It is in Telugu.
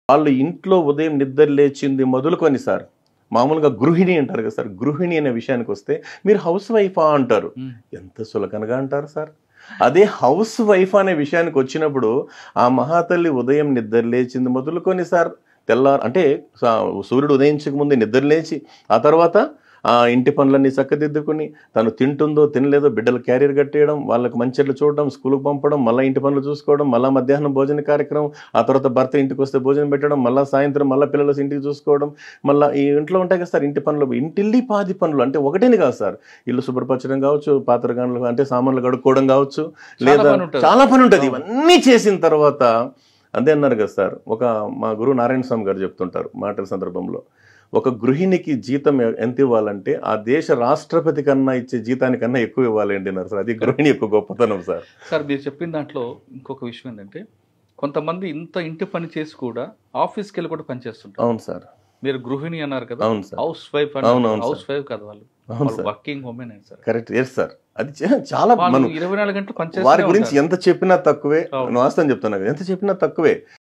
వాళ్ళు ఇంట్లో ఉదయం నిద్ర లేచింది మొదలుకొని సార్ మామూలుగా గృహిణి అంటారు కదా సార్, గృహిణి అనే విషయానికి వస్తే మీరు హౌస్ వైఫా అంటారు. ఎంత సులకనగా అంటారు సార్. అదే హౌస్ వైఫ్ అనే విషయానికి వచ్చినప్పుడు ఆ మహాతల్లి ఉదయం నిద్ర లేచింది మొదలుకొని సార్ తెల్లారు అంటే సూర్యుడు ఉదయించక ముందే నిద్ర లేచి ఆ తర్వాత ఆ ఇంటి పనులన్నీ చక్కదిద్దుకుని తను తింటుందో తినలేదో బిడ్డలు క్యారియర్ కట్టేయడం, వాళ్ళకి మంచిట్లు చూడడం, స్కూల్కి పంపడం, మళ్ళీ ఇంటి పనులు చూసుకోవడం, మళ్ళీ మధ్యాహ్నం భోజన కార్యక్రమం, ఆ తర్వాత భర్త ఇంటికి వస్తే భోజనం పెట్టడం, మళ్ళీ సాయంత్రం మళ్ళీ పిల్లలు ఇంటికి చూసుకోవడం, మళ్ళీ ఈ ఇంట్లో ఉంటాయి కదా సార్ ఇంటి పనులు, ఇంటిల్లి పాది పనులు అంటే ఒకటేని కాదు సార్. ఇల్లు శుభ్రపరచడం కావచ్చు, పాత్రగానులు అంటే సామాన్లు కడుక్కోవడం కావచ్చు, లేదా చాలా పని ఉంటుంది. ఇవన్నీ చేసిన తర్వాత అదే అన్నారు కదా సార్, మా గురువు నారాయణ స్వామి గారు చెప్తుంటారు మాటల సందర్భంలో, ఒక గృహిణికి జీతం ఎంత ఇవ్వాలంటే ఆ దేశ రాష్ట్రపతి కన్నా ఇచ్చే జీతానికన్నా ఎక్కువ ఇవ్వాలండి అన్నారు సార్. అది గృహిణి యొక్క గొప్పతనం సార్. సార్ మీరు చెప్పిన దాంట్లో ఇంకొక విషయం ఏంటంటే, కొంతమంది ఇంత ఇంటి పని చేసి కూడా ఆఫీస్కి వెళ్ళి కూడా పని చేస్తుంటారు. అవును సార్. మీరు గృహిణి అన్నారు కదా, అవును sir. Housewife housewife కదా వాళ్ళు, working women sir. Correct. Yes sir. అది చాలా 24 గంటలు పనిచేస్తారు. వారి గురించి ఎంత చెప్పినా తక్కువే. వాస్తవం చెప్తున్నా, ఎంత చెప్పినా తక్కువే.